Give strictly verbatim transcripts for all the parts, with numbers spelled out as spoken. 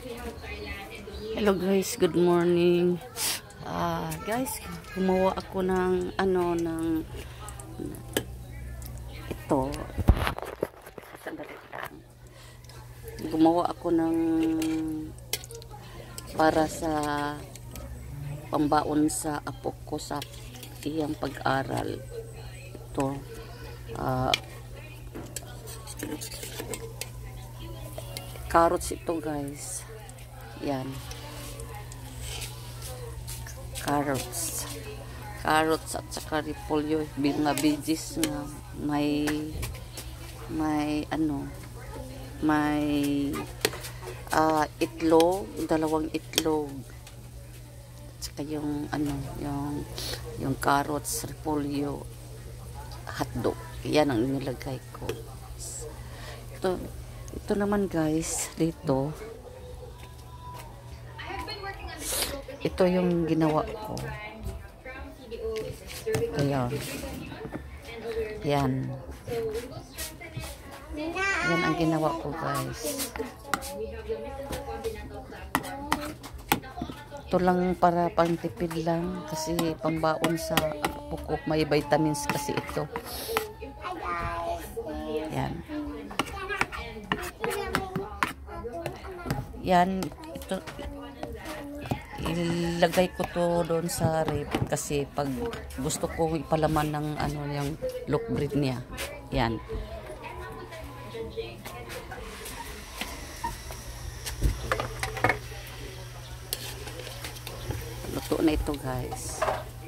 Hello guys, good morning. Ah, uh, guys, gumawa ako ng ano ng ito. Sandali lang. Gumawa ako ng para sa pambaon sa apo ko sa iyang pag-aral. Ito ah uh, carrots ito guys. Yan. Carrots. Carrots at saka repolyo, mga veggies na may may ano, may uh, itlog, dalawang itlog. At saka yung ano, yung yung carrots, repolyo, hotdog. Yan ang nilagay ko. Ito, ito naman guys, dito. Ito yung ginawa ko. Ayan. Yan. Yan ang ginawa ko guys. Ito lang para pangtipid lang kasi pambaon sa apo ko. May vitamins kasi ito. Yan. Yan. Ito. Ilagay ko to doon sa rep kasi pag gusto ko ipalaman ng ano yung loaf bread niya. Yan. Luto na ito guys.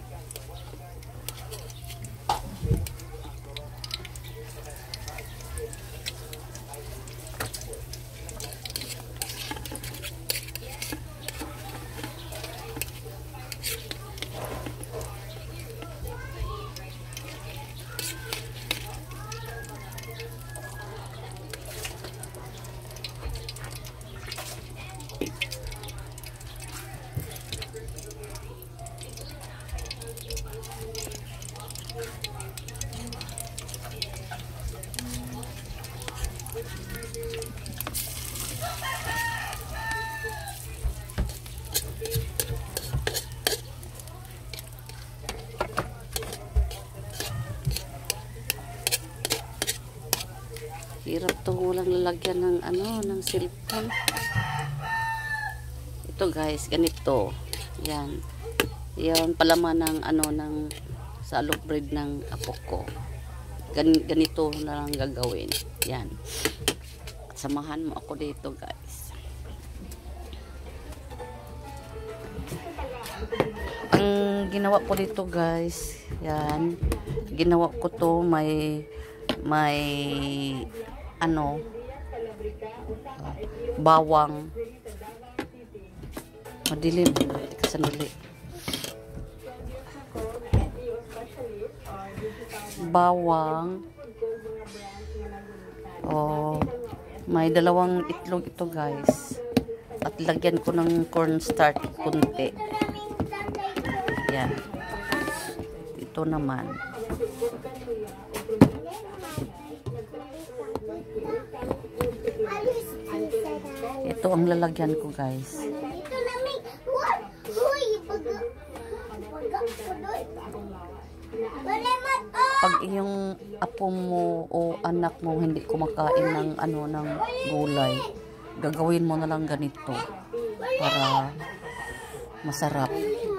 Hirap to, walang lalagyan ng ano, ng cellphone. Ito guys, ganito. Yan. Yan palaman ng ano ng sa loaf bread ng apo ko. Gan, ganito na lang gagawin. Yan. Samahan mo ako dito guys. Ang ginawa ko dito guys, yan. Ginawa ko to may may ano uh, bawang, madilim, sandali, bawang, oh, may dalawang itlog ito guys, at lagyan ko ng cornstarch kunti. Yan, ito naman ito ang lalagyan ko guys. Pag iyong apo mo o anak mo hindi kumakain ng ano ng gulay, gagawin mo na lang ganito para masarap.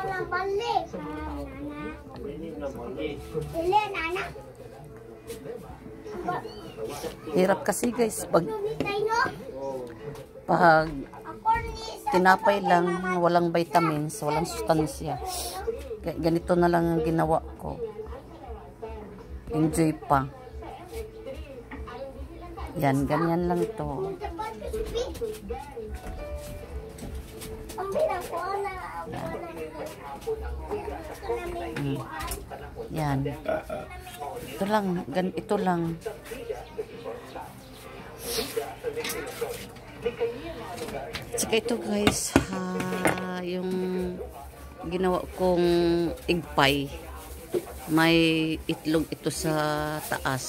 Hirap kasi guys pag pag tinapay lang, walang vitamins, walang sustansya. Ganito na lang ang ginawa ko. Enjoy pa. Yan, ganyan lang to. Yan. Hmm. Yan. Ito lang, gan ito lang. Tsaka ito guys, ha, yung ginawa kong egg pie. May itlog ito sa taas.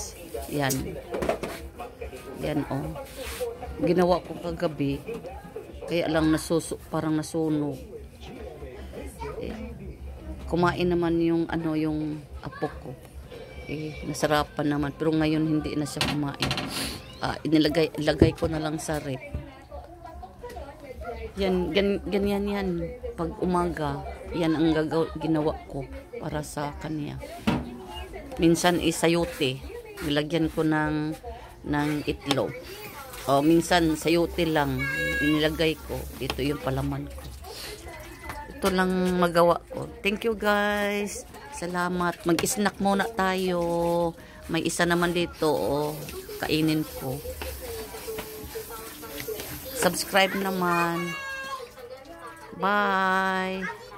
Yan. Yan oh. Ginawa ko kagabi. Kaya lang nasuso, parang nasunog. Eh, kumain naman yung ano yung apo ko. Eh, nasarapan naman. Pero ngayon hindi na siya kumain. Ah, inilagay ilagay ko na lang sa rep. Yan, gan, ganyan yan. Pag umaga, yan ang gagaw, ginawa ko para sa kanya. Minsan isayote. Nilagyan ko ng, ng itlog. O minsan sayote lang. Inilagay ko. Ito yung palaman ko. Ito lang magawa ko. Thank you guys. Salamat. Mag-snack muna tayo. May isa naman dito. Oh, kainin ko. Subscribe naman. Bye.